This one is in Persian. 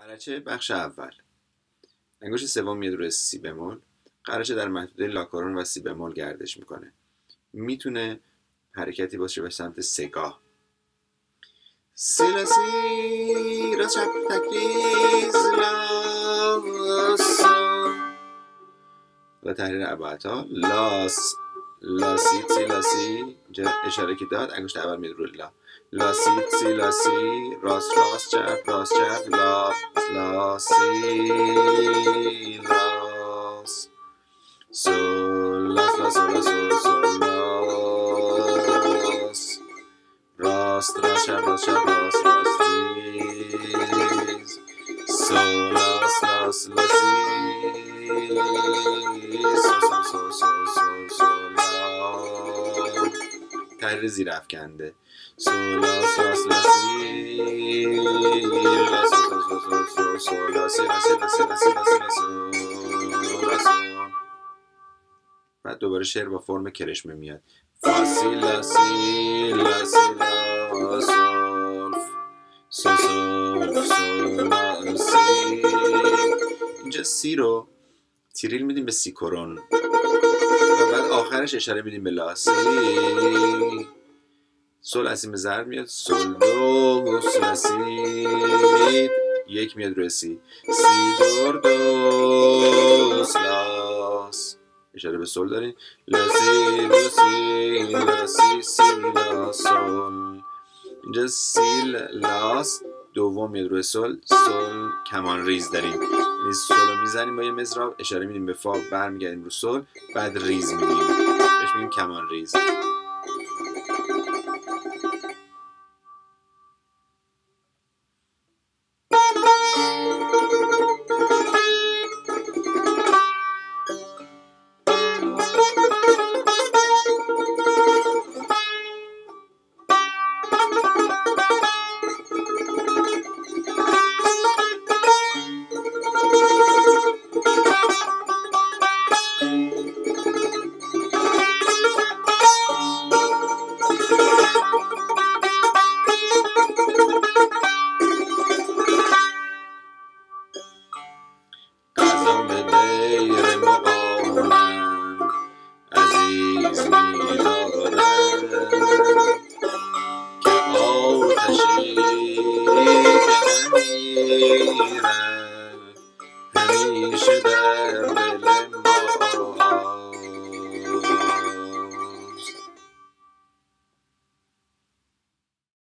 قرچه بخش اول. انگشت سوم میاد روی سی بمول. قرچه در محدوده لاکارون و سی بمول گردش میکنه. میتونه حرکتی باشه به سمت سگاه. سی لا سی را چپ تکریز لا سو و تحریر ابعادها لاس لا سی سی لا سی. اینجا اشاره که داد انگشت اول میاد روی لا. لا سی سی لا سی راست راست چپ راست چپ لا لا سی لاس سول لاس لا سول لا سول سول لاس راست راست چپ راست چپ راست راست ریز سول لاس لاس لا سی سول سول سول سول سول لا. تحریر زیر افکنده سول لاس لاس لا سی لا سول سول سول سول سول لا سی لا سی لا سی لا سی لا سی لا سول لا سول. بعد دوباره شعر با فرم کرشمه میاد فا سی لا سی لا سی لا سول سول سول سول لا سی. اینجا سی رو تیریل میدیم به سی کرون و بعد آخرش اشاره میدیم به لا سی. سول اسیم ضرب میاد سول دو لا سی یک میاد روی سی سی دور دو لاس اشاره به سول داریم لا سی دو سی لا سی سی لا سول. اینجا سی لاس دوم میاد روی سول سول کمان ریز داریم یعنی سول رو میزنیم با یه مضرب اشاره میدیم به فا برمیگردیم رو سول بعد ریز میدیم بهش میگیم کمان ریز.